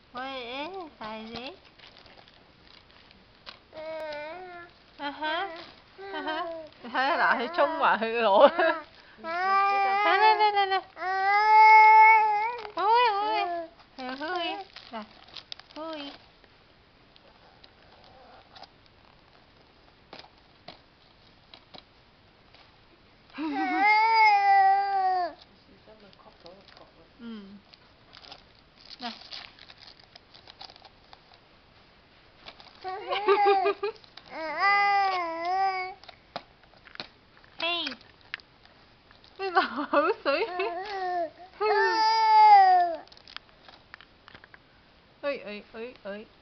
Ôi, xài gì? Thế là thấy chung mà hư rồi. Đây. Ôi, hư. Này, hư. Này. Hey. Bây giờ hử sủi. Ơi.